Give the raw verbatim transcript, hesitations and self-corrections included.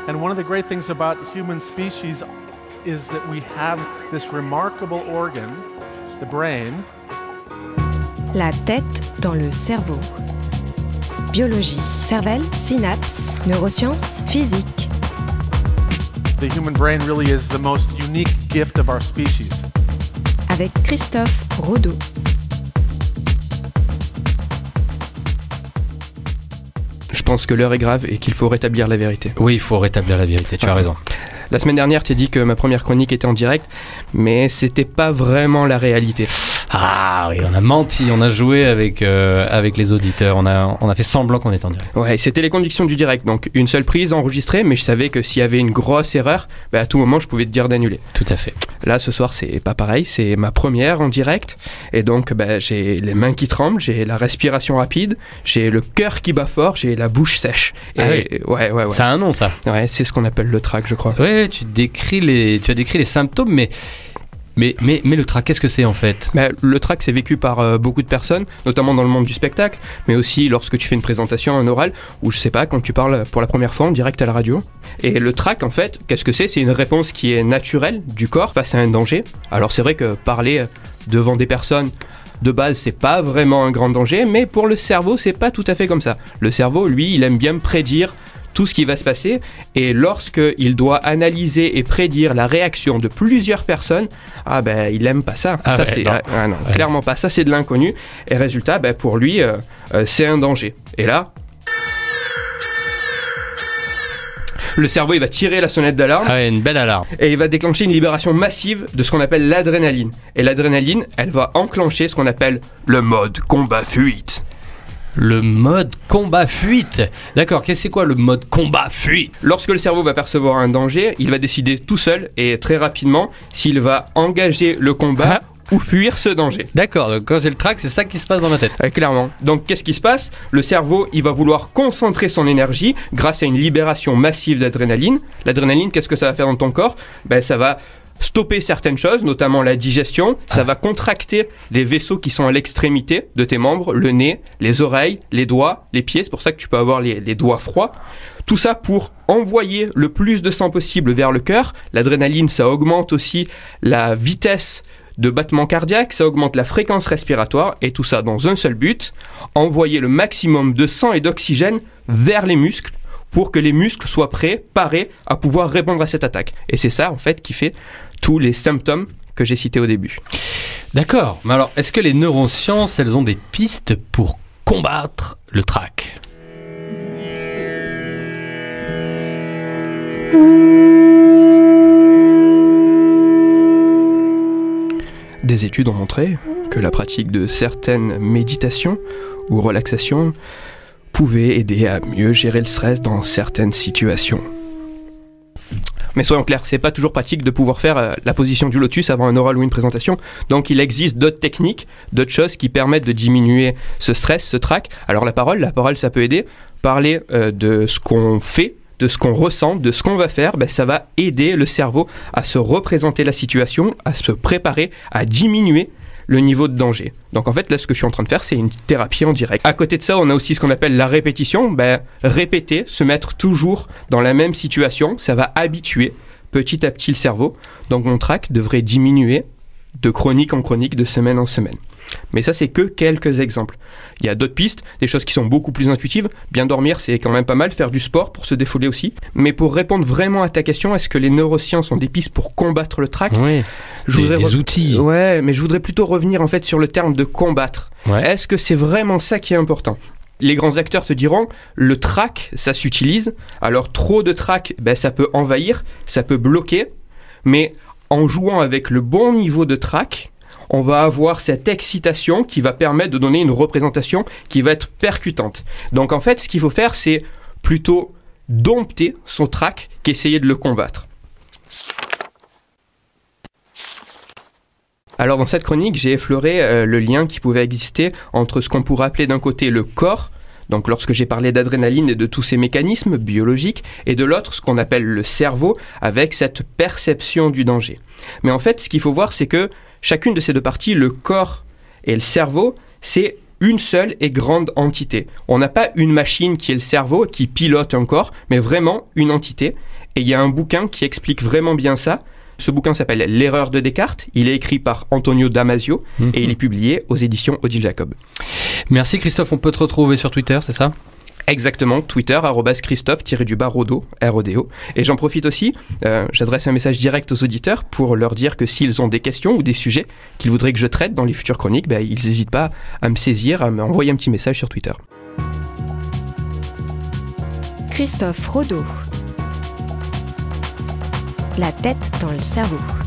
And one of the great things about human species is that we have this remarkable organ, the brain. La tête dans le cerveau. Biologie, cervelle, synapses, neurosciences, physique. The human brain really is the most unique gift of our species. Avec Christophe Rodeau. Je pense que l'heure est grave et qu'il faut rétablir la vérité. Oui, il faut rétablir la vérité, tu ah. as raison. La semaine dernière, tu as dit que ma première chronique était en direct, mais c'était pas vraiment la réalité. Ah oui, on a menti, on a joué avec, euh, avec les auditeurs, on a, on a fait semblant qu'on était en direct. Ouais, c'était les conditions du direct, donc une seule prise enregistrée, mais je savais que s'il y avait une grosse erreur, bah à tout moment je pouvais te dire d'annuler. Tout à fait. Là, ce soir, c'est pas pareil, c'est ma première en direct, et donc bah, j'ai les mains qui tremblent, j'ai la respiration rapide, j'ai le cœur qui bat fort, j'ai la bouche sèche. Et ah oui. ouais, ouais, ouais. Ça a un nom, ça. Ouais, c'est ce qu'on appelle le trac, je crois. Oui, tu décris les, tu as décrit les symptômes, mais... Mais, mais, mais le trac, qu'est-ce que c'est en fait ? bah, Le trac, c'est vécu par euh, beaucoup de personnes, notamment dans le monde du spectacle, mais aussi lorsque tu fais une présentation, un oral, ou je sais pas, quand tu parles pour la première fois en direct à la radio. Et le trac, en fait, qu'est-ce que c'est ? C'est une réponse qui est naturelle du corps face à un danger. Alors c'est vrai que parler devant des personnes, de base, c'est pas vraiment un grand danger, mais pour le cerveau, c'est pas tout à fait comme ça. Le cerveau, lui, il aime bien prédire tout ce qui va se passer, et lorsqu'il doit analyser et prédire la réaction de plusieurs personnes, ah ben il aime pas ça. Ah ça ouais, c'est non. ah, non, ouais. clairement pas. Ça c'est de l'inconnu, et résultat, ben pour lui, euh, euh, c'est un danger. Et là, le cerveau il va tirer la sonnette d'alarme. Ah ouais, une belle alarme. Et il va déclencher une libération massive de ce qu'on appelle l'adrénaline. Et l'adrénaline, elle va enclencher ce qu'on appelle le mode combat-fuite. Le mode combat-fuite. D'accord, qu'est-ce que c'est quoi le mode combat-fuite ? Lorsque le cerveau va percevoir un danger, il va décider tout seul et très rapidement s'il va engager le combat ah. ou fuir ce danger. D'accord, donc quand j'ai le trac, c'est ça qui se passe dans ma tête. Euh, clairement. Donc qu'est-ce qui se passe ? Le cerveau, il va vouloir concentrer son énergie grâce à une libération massive d'adrénaline. L'adrénaline, qu'est-ce que ça va faire dans ton corps ? Ben, ça va stopper certaines choses, notamment la digestion. Ça ah. va contracter les vaisseaux qui sont à l'extrémité de tes membres, le nez, les oreilles, les doigts, les pieds. C'est pour ça que tu peux avoir les, les doigts froids. Tout ça pour envoyer le plus de sang possible vers le cœur. L'adrénaline, ça augmente aussi la vitesse de battement cardiaque, ça augmente la fréquence respiratoire, et tout ça dans un seul but, envoyer le maximum de sang et d'oxygène vers les muscles, pour que les muscles soient prêts, parés à pouvoir répondre à cette attaque. Et c'est ça, en fait, qui fait tous les symptômes que j'ai cités au début. D'accord. Mais alors, est-ce que les neurosciences, elles ont des pistes pour combattre le trac ? Des études ont montré que la pratique de certaines méditations ou relaxations pouvait aider à mieux gérer le stress dans certaines situations. Mais soyons clairs, c'est pas toujours pratique de pouvoir faire euh, la position du lotus avant un oral ou une présentation. Donc il existe d'autres techniques, d'autres choses qui permettent de diminuer ce stress, ce trac. Alors la parole, la parole ça peut aider. Parler euh, de ce qu'on fait, de ce qu'on ressent, de ce qu'on va faire, ben, ça va aider le cerveau à se représenter la situation, à se préparer, à diminuer le niveau de danger. Donc en fait, là, ce que je suis en train de faire, c'est une thérapie en direct. À côté de ça, on a aussi ce qu'on appelle la répétition. Ben, répéter, se mettre toujours dans la même situation, ça va habituer petit à petit le cerveau. Donc mon trac devrait diminuer de chronique en chronique, de semaine en semaine. Mais ça, c'est que quelques exemples. Il y a d'autres pistes, des choses qui sont beaucoup plus intuitives. Bien dormir, c'est quand même pas mal. Faire du sport pour se défouler aussi. Mais pour répondre vraiment à ta question, est-ce que les neurosciences ont des pistes pour combattre le trac ? Oui, je des, voudrais des re... outils. Ouais, mais je voudrais plutôt revenir en fait sur le terme de combattre. Ouais. Est-ce que c'est vraiment ça qui est important ? Les grands acteurs te diront, le trac, ça s'utilise. Alors trop de trac, ben, ça peut envahir, ça peut bloquer. Mais en jouant avec le bon niveau de trac, on va avoir cette excitation qui va permettre de donner une représentation qui va être percutante. Donc en fait, ce qu'il faut faire, c'est plutôt dompter son trac qu'essayer de le combattre. Alors dans cette chronique, j'ai effleuré euh, le lien qui pouvait exister entre ce qu'on pourrait appeler d'un côté le corps, donc lorsque j'ai parlé d'adrénaline et de tous ces mécanismes biologiques, et de l'autre ce qu'on appelle le cerveau, avec cette perception du danger. Mais en fait, ce qu'il faut voir, c'est que chacune de ces deux parties, le corps et le cerveau, c'est une seule et grande entité. On n'a pas une machine qui est le cerveau, qui pilote un corps, mais vraiment une entité. Et il y a un bouquin qui explique vraiment bien ça. Ce bouquin s'appelle L'erreur de Descartes. Il est écrit par Antonio Damasio mmh. et il est publié aux éditions Odile Jacob. Merci Christophe, on peut te retrouver sur Twitter, c'est ça ? Exactement, Twitter, arrobas Christophe-du-bas Rodo, R O D O. Et j'en profite aussi, euh, j'adresse un message direct aux auditeurs pour leur dire que s'ils ont des questions ou des sujets qu'ils voudraient que je traite dans les futures chroniques, ben, ils n'hésitent pas à me saisir, à m'envoyer un petit message sur Twitter. Christophe Rodo. La tête dans le cerveau.